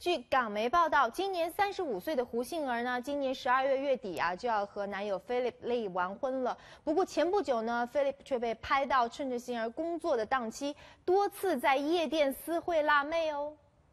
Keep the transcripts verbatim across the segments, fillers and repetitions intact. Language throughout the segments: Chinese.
据港媒报道，今年三十五岁的胡杏儿呢，今年十二月月底啊就要和男友 Philip Lee 完婚了。不过前不久呢 ，Philip 却被拍到趁着杏儿工作的档期，多次在夜店私会辣妹哦。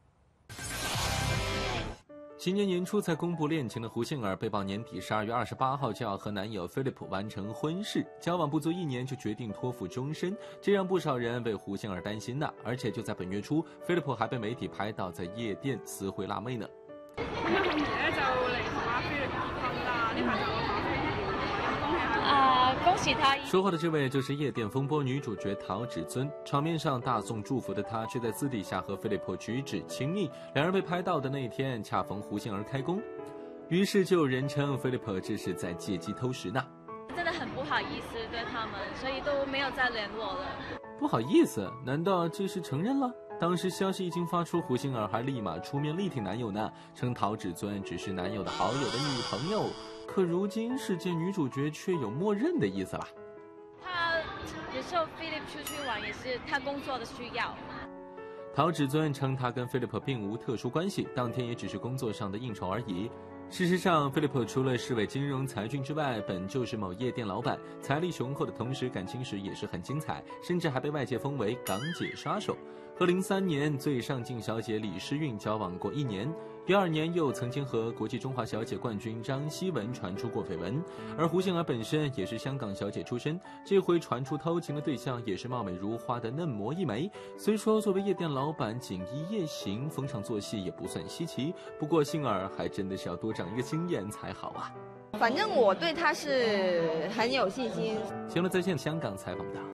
今年年初才公布恋情的胡杏儿，被曝年底十二月二十八号就要和男友 Philip 完成婚事，交往不足一年就决定托付终身，这让不少人为胡杏儿担心呢。而且就在本月初 ，Philip 还被媒体拍到在夜店私會辣妹呢。 咁樣好易咧就嚟同阿 Philip 結婚啦，呢排就話恭喜佢。啊，恭喜他！ 说话的这位就是夜店风波女主角陶芷尊，场面上大送祝福的她，却在私底下和 Philip 举止亲密。两人被拍到的那天，恰逢胡杏儿开工，于是就有人称 Philip 这是在借机偷食呢。 真的很不好意思对他们，所以都没有再联络了。 不好意思，难道这是承认了？当时消息一经发出，胡杏儿还立马出面力挺男友呢，称陶芷尊只是男友的好友的女朋友。 可如今事件女主角却有默认的意思了。 他有时候 Philip 出去玩也是他工作的需要。 陶芷尊称他跟 Philip 并无特殊关系，当天也只是工作上的应酬而已。事实上 ，Philip 除了是位金融才俊之外，本就是某夜店老板，财力雄厚的同时，感情史也是很精彩，甚至还被外界封为港姐杀手。和零三年最上镜小姐李诗韵交往过一年。 第二年又曾经和国际中华小姐冠军张曦雯传出过绯闻，而胡杏儿本身也是香港小姐出身，这回传出偷情的对象也是貌美如花的嫩模一枚。虽说作为夜店老板锦衣夜行，逢场作戏也不算稀奇，不过杏儿还真的是要多长一个心眼才好啊。 反正我对她是很有信心。 新闻在线香港采访的。